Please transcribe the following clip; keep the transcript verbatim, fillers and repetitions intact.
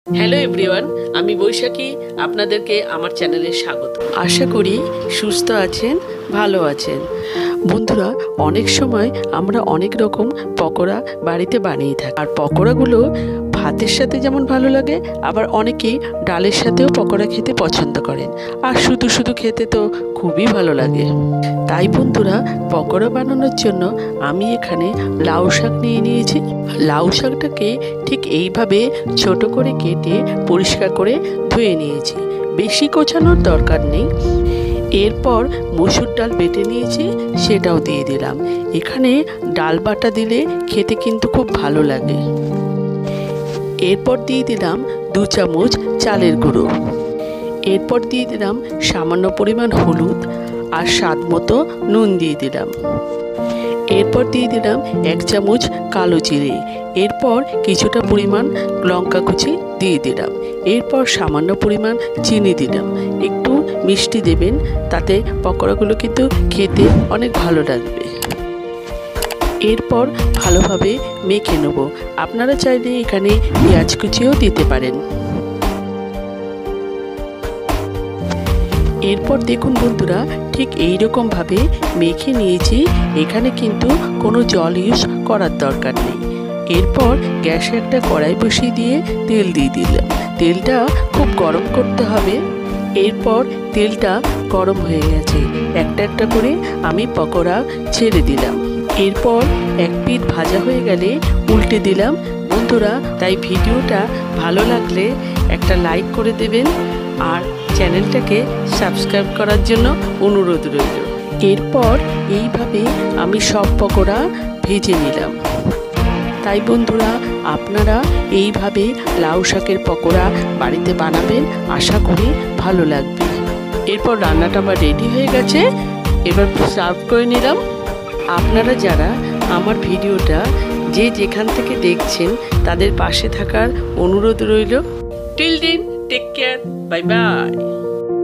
Hello everyone, আমি বৈশাখী। আপনাদেরকে আমার চ্যানেলে স্বাগত। আশা করি সুস্থ আছেন, ভালো আছেন। বন্ধুরা, অনেক সময় আমরা অনেক রকম পকোড়া বাড়িতে বানিয়ে থাকি, আর পকোড়াগুলো ভাতের সাথে যেমন ভালো লাগে, আবার অনেকেই ডালের সাথেও পকোড়া খেতে পছন্দ করেন। আর শুধু শুধু খেতে তো খুবই ভালো লাগে। তাই বন্ধুরা, পকোড়া বানানোর জন্য আমি এখানে লাউ শাক নিয়ে নিয়েছি। লাউ শাকটাকে ঠিক এইভাবে ছোট করে কেটে পরিষ্কার করে ধুয়ে নিয়েছি। বেশি কোচানোর দরকার নেই। এরপর মসুর ডাল বেটে নিয়েছি, সেটাও দিয়ে দিলাম। এখানে ডাল বাটা দিলে খেতে কিন্তু খুব ভালো লাগে। এরপর দিয়ে দিলাম দু চামচ চালের গুঁড়ো। এরপর দিয়ে দিলাম সামান্য পরিমাণ হলুদ, আর স্বাদ মতো নুন দিয়ে দিলাম। এরপর দিয়ে দিলাম এক চামচ কালো জিরে। এরপর কিছুটা পরিমাণ লঙ্কা কুচি দিয়ে দিলাম। এরপর সামান্য পরিমাণ চিনি দিলাম। একটু মিষ্টি দেবেন, তাতে পকোড়াগুলো কিন্তু খেতে অনেক ভালো লাগবে। এরপর ভালোভাবে মেখে নেব। আপনারা চাইলে এখানে পেঁয়াজ কুচিও দিতে পারেন। এরপর দেখুন বন্ধুরা, ঠিক এই রকমভাবে মেখে নিয়েছি। এখানে কিন্তু কোনো জল ইউজ করার দরকার নেই। এরপর গ্যাসে একটা কড়াই বসিয়ে দিয়ে তেল দিয়ে দিলাম। তেলটা খুব গরম করতে হবে। এরপর তেলটা গরম হয়ে গেছে, একটা একটা করে আমি পকোড়া ছেড়ে দিলাম। এরপর এক পিঠ ভাজা হয়ে গেলে উল্টে দিলাম। বন্ধুরা, তাই ভিডিওটা ভালো লাগলে একটা লাইক করে দেবেন, আর চ্যানেলটাকে সাবস্ক্রাইব করার জন্য অনুরোধ রইল। এরপর এইভাবে আমি সব পকোড়া ভেজে নিলাম। তাই বন্ধুরা, আপনারা এইভাবে লাউ শাকের পকোড়া বাড়িতে বানাবেন, আশা করি ভালো লাগবে। এরপর রান্নাটা আমার রেডি হয়ে গেছে, এবার সার্ভ করে নিলাম। আপনারা যারা আমার ভিডিওটা যে যেখান থেকে দেখছেন, তাদের পাশে থাকার অনুরোধ রইল। টিল দিন, টেক কেয়ার, বাই বাই।